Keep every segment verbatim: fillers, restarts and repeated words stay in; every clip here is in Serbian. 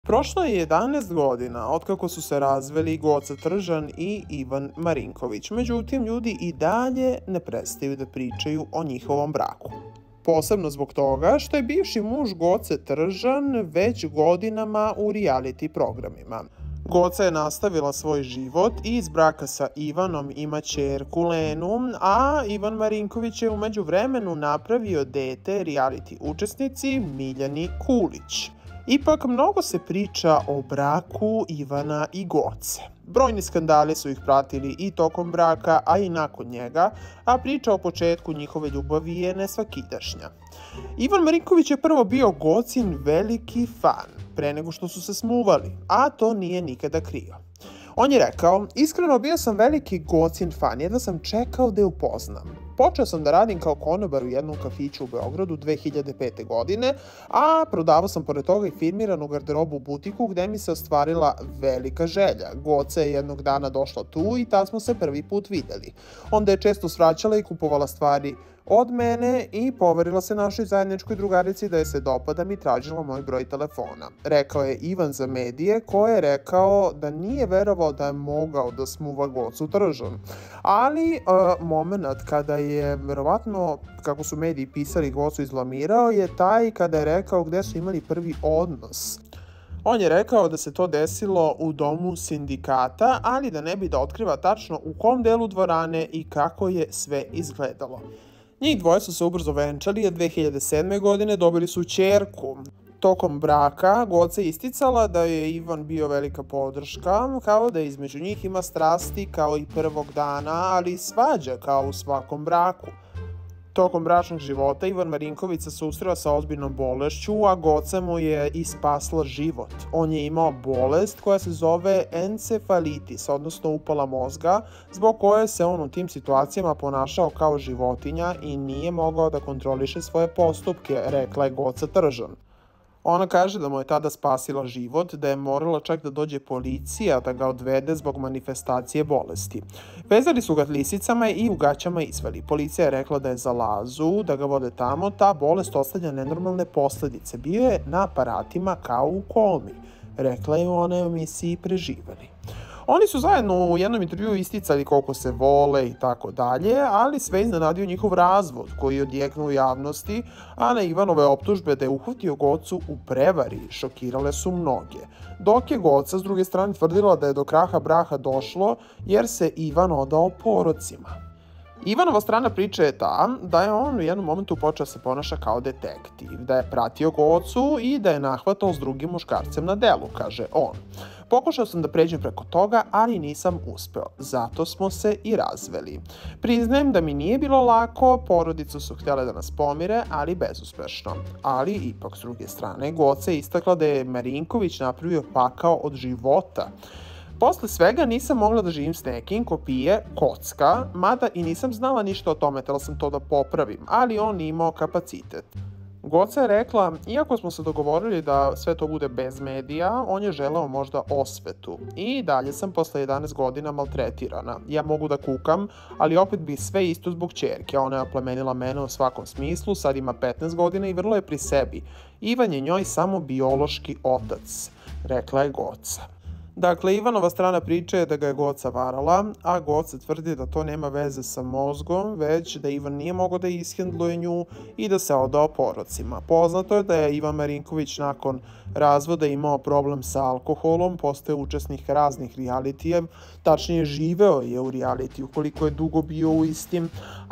Prošlo je jedanaest godina otkako su se razveli Goca Tržan i Ivan Marinković, međutim ljudi i dalje ne prestaju da pričaju o njihovom braku. Posebno zbog toga što je bivši muž Goce Tržan već godinama u reality programima. Goca je nastavila svoj život i iz braka sa Ivanom ima ćerku Lenu, a Ivan Marinković je u međuvremenu napravio dete reality učesnici Miljani Kulić. Ipak, mnogo se priča o braku Ivana i Goce. Brojni skandali su ih pratili i tokom braka, a i nakon njega, a priča o početku njihove ljubavi je nesvakidašnja. Ivan Marinković je prvo bio Gocin veliki fan, pre nego što su se smuvali, a to nije nikada krio. On je rekao, iskreno bio sam veliki Gocin fan, jedva sam čekao da je upoznam. Počeo sam da radim kao konobar u jednom kafiću u Beogradu dve hiljade pete. godine, a prodavao sam pored toga i firmiranu garderobu u butiku gde mi se ostvarila velika želja. Goca je jednog dana došla tu i tad smo se prvi put videli. Onda je često svraćala i kupovala stvari od mene i poverila se našoj zajedničkoj drugarici da je se dopadam i tražila moj broj telefona. Rekao je Ivan za medije, ko je rekao da nije verovao da je mogao da smuva Gocu Tržan. Ali uh, moment kada je verovatno, kako su mediji pisali, Gocu izblamirao je taj kada je rekao gde su imali prvi odnos. On je rekao da se to desilo u domu sindikata, ali da ne bi da otkriva tačno u kom delu dvorane i kako je sve izgledalo. Njih dvoje su se ubrzo venčali, a dve hiljade sedme. godine dobili su ćerku. Tokom braka Goca je isticala da je Ivan bio velika podrška, kao da između njih ima strasti kao i prvog dana, ali i svađa kao u svakom braku. Tokom bračnog života Ivan Marinković se susreo sa ozbiljnom bolešću, a Goca mu je i spasla život. On je imao bolest koja se zove encefalitis, odnosno upala mozga, zbog koje se on u tim situacijama ponašao kao životinja i nije mogao da kontroliše svoje postupke, rekla je Goca Tržan. Ona kaže da mu je tada spasila život, da je morala čak da dođe policija da ga odvede zbog manifestacije bolesti. Vezali su ga lisicama i u gaćama izveli. Policija je rekla da je za Lazu, da ga vode tamo, ta bolest ostavlja nenormalne posledice. Bio je na aparatima kao u komi, rekla je u onoj emisiji Preživeli. Oni su zajedno u jednom intervjuu isticali koliko se vole i tako dalje, ali sve iznenadio njihov razvod koji je odjeknuo u javnosti, a na Ivanove optužbe da je uhvatio Gocu u prevari šokirale su mnoge. Dok je Goca s druge strane tvrdila da je do kraha braka došlo jer se Ivan odao porocima. Ivanova strana priče je ta da je on u jednom momentu počeo se ponaša kao detektiv, da je pratio Gocu i da je nahvatao s drugim muškarcem na delu, kaže on. Pokušao sam da pređem preko toga, ali nisam uspeo, zato smo se i razveli. Priznajem da mi nije bilo lako, porodicu su htjele da nas pomire, ali bezuspešno. Ali ipak s druge strane, Goca je istakla da je Marinković napravio pakao od života. Posle svega nisam mogla da živim s nekim ko pije kocka, mada i nisam znala ništa o tome, htjela sam to da popravim, ali on nije imao kapacitet. Goca je rekla, iako smo se dogovorili da sve to bude bez medija, on je želeo možda osvetu. I dalje sam posle jedanaest godina maltretirana. Ja mogu da kukam, ali opet bi sve isto zbog ćerke. Ona je oplemenila mene u svakom smislu, sad ima petnaest godina i vrlo je pri sebi. Ivan je njoj samo biološki otac, rekla je Goca. Dakle, Ivanova strana priče je da ga je Goca varala, a Goca tvrdi da to nema veze sa mozgom, već da Ivan nije mogao da ishendluje nju i da se odao porocima. Poznato je da je Ivan Marinković nakon razvoda imao problem sa alkoholom, postao učesnik raznih realitija, tačnije živeo je u realitiju koliko je dugo bio u istim,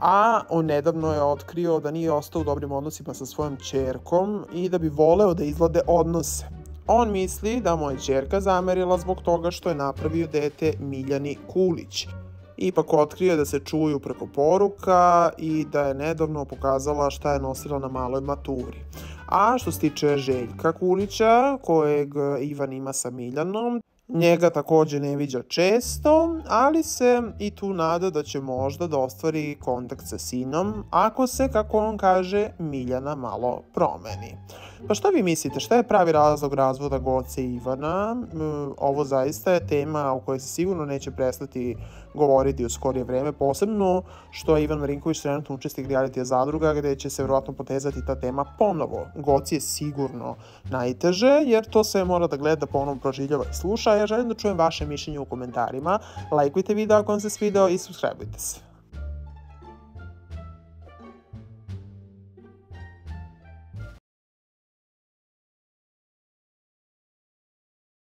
a on nedavno je otkrio da nije ostao u dobrim odnosima sa svojom ćerkom i da bi voleo da izglede odnose. On misli da mu je ćerka zamerila zbog toga što je napravio dete Miljani Kulić. Ipak otkrio da se čuju preko poruka i da je nedavno pokazala šta je nosila na maloj maturi. A što se tiče Željka Kulića, kojeg Ivan ima sa Miljanom, njega takođe ne viđa često, ali se i tu nada da će možda da ostvari kontakt sa sinom, ako se, kako on kaže, Miljana malo promeni. Pa šta vi mislite, šta je pravi razlog razvoda Goce i Ivana? Ovo zaista je tema o kojoj se sigurno neće prestati govoriti u skorije vreme, posebno što je Ivan Marinković trenutno učesnik realitija Zadruga, gde će se verovatno potezati ta tema ponovo. Goci je sigurno najteže, jer to sve mora da gleda, ponovo proživljava i sluša. Ja želim da čujem vaše mišljenje u komentarima. Lajkujte video ako vam se svideo i subscribeujte se.